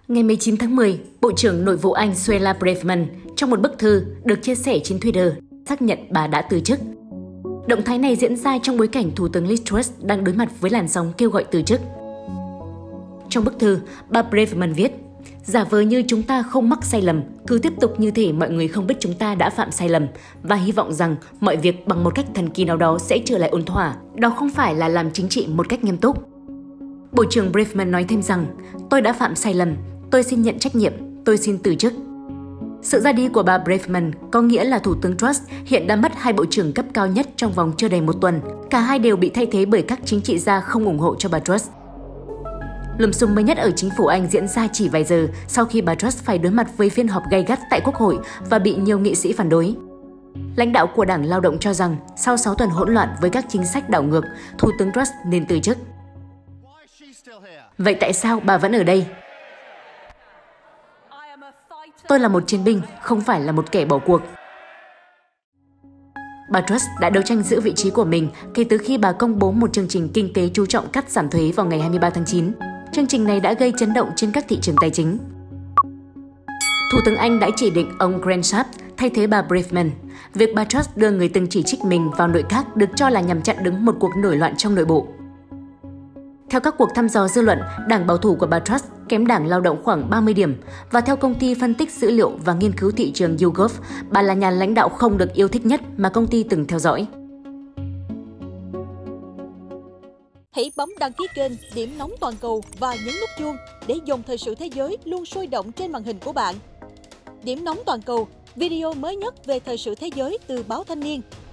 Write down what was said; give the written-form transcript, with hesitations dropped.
Ngày 19 tháng 10, Bộ trưởng Nội vụ Anh Suella Braverman trong một bức thư được chia sẻ trên Twitter xác nhận bà đã từ chức. Động thái này diễn ra trong bối cảnh Thủ tướng Liz Truss đang đối mặt với làn sóng kêu gọi từ chức. Trong bức thư, bà Braverman viết: "Giả vờ như chúng ta không mắc sai lầm, cứ tiếp tục như thể mọi người không biết chúng ta đã phạm sai lầm và hy vọng rằng mọi việc bằng một cách thần kỳ nào đó sẽ trở lại ổn thỏa. Đó không phải là làm chính trị một cách nghiêm túc." Bộ trưởng Braverman nói thêm rằng: "Tôi đã phạm sai lầm, tôi xin nhận trách nhiệm, tôi xin từ chức." Sự ra đi của bà Braverman có nghĩa là Thủ tướng Truss hiện đã mất hai bộ trưởng cấp cao nhất trong vòng chưa đầy một tuần. Cả hai đều bị thay thế bởi các chính trị gia không ủng hộ cho bà Truss. Lùm xùm mới nhất ở chính phủ Anh diễn ra chỉ vài giờ sau khi bà Truss phải đối mặt với phiên họp gay gắt tại Quốc hội và bị nhiều nghị sĩ phản đối. Lãnh đạo của Đảng Lao động cho rằng sau 6 tuần hỗn loạn với các chính sách đảo ngược, Thủ tướng Truss nên từ chức. Vậy tại sao bà vẫn ở đây? Tôi là một chiến binh, không phải là một kẻ bỏ cuộc. Bà Truss đã đấu tranh giữ vị trí của mình kể từ khi bà công bố một chương trình kinh tế chú trọng cắt giảm thuế vào ngày 23 tháng 9. Chương trình này đã gây chấn động trên các thị trường tài chính. Thủ tướng Anh đã chỉ định ông Grant Shapps thay thế bà Braverman. Việc bà Truss đưa người từng chỉ trích mình vào nội các được cho là nhằm chặn đứng một cuộc nổi loạn trong nội bộ. Theo các cuộc thăm dò dư luận, đảng bảo thủ của bà Truss kém đảng Lao động khoảng 30 điểm và theo công ty phân tích dữ liệu và nghiên cứu thị trường YouGov, bà là nhà lãnh đạo không được yêu thích nhất mà công ty từng theo dõi. Hãy bấm đăng ký kênh Điểm Nóng Toàn cầu và nhấn nút chuông để dòng thời sự thế giới luôn sôi động trên màn hình của bạn. Điểm Nóng Toàn cầu, video mới nhất về thời sự thế giới từ báo Thanh niên,